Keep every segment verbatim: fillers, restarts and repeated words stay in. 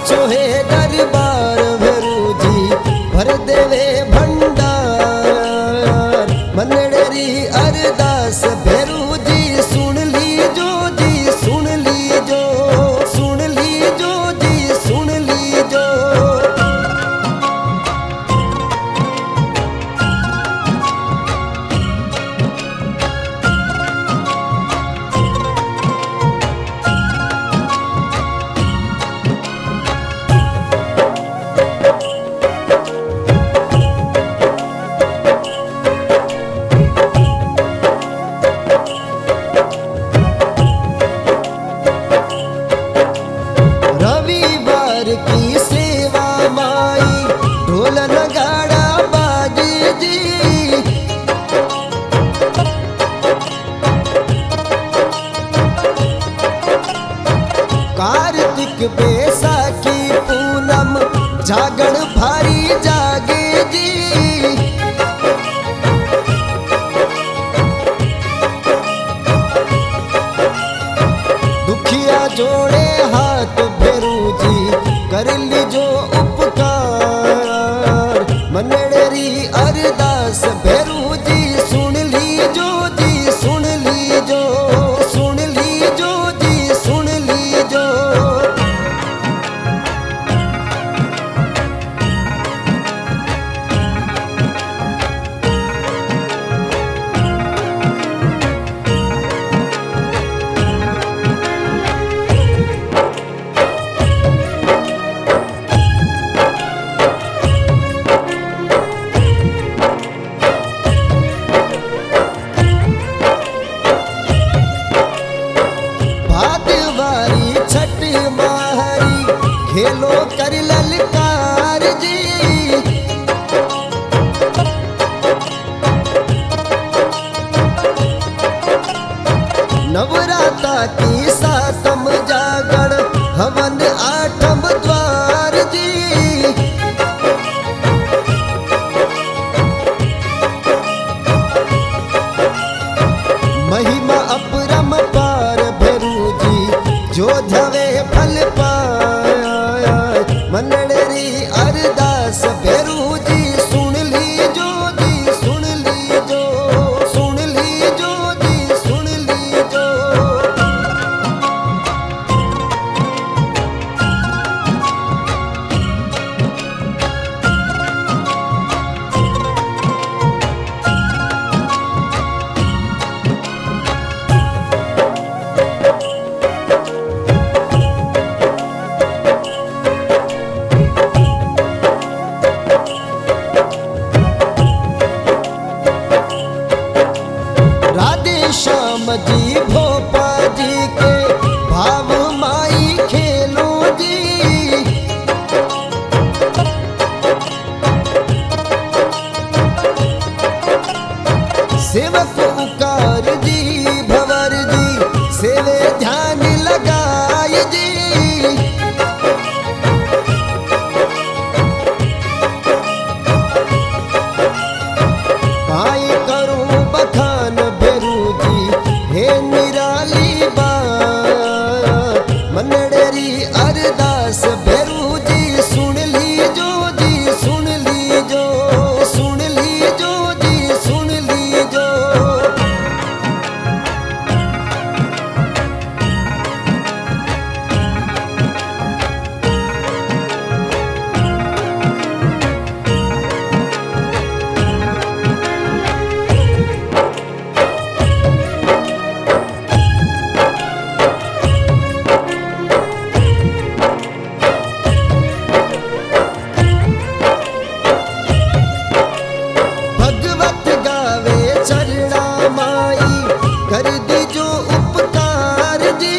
साचो है दरबार भेरू जी भर देवे भंडार। मनड़ेरी अरदास भेरू जी सुन लीजो जी सुन लीजो सुन लीजो जी सुन लीजो। रविवार की सेवा माई ढोल नगाड़ा बाजे जी। कार्तिक बैसाखी पूनम जागण भारी जागे जी। दुखिया जोड़े हाथ भेरू जी कर लीजो उपकार। मनड़ेरी अरदास भेरू जी सुन लीजो जी सुन लीजो सुन लीजो जी सुन लीजो। भादवारी छठ माहरी खेलो कर ललकार जी। नवराता की सातम जागरण हवन आठम द्वार जी। महिमा अपरम पार भेरू जी जो धवे फल पाया। मनड़ेरी अरदास भेरू जी सुन लीजो जी सुन लीजो सुन लीजो जी सुन लीजो। राधे श्याम जी भोपा जी के भाव माई खेलो जी। सेवक उकार जी भवर जी सेवे ध्यान लगाए जी। काई करूं बखान भेरू जी हे निराली बात। मनड़ेरी अरदास भेरू जी सुन लीजो जी सुन लीजो सुन लीजो जी सुन लीजो। भगवत गावे चरणा माई कर दीजो उपकार जी।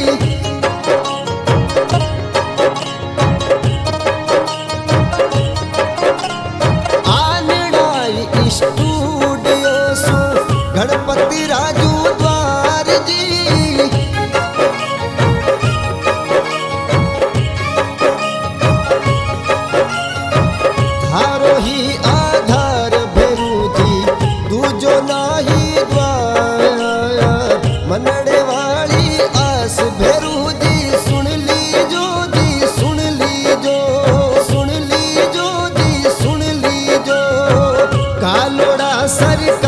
आनड़ाई स्टूडियो सो गणपति राजू द्वार जी। थारो ही आधार भेरू जी दूजो नाही द्वार। मनड़े वाली आस भेरू जी सुन लीजो जी सुन ली सरकार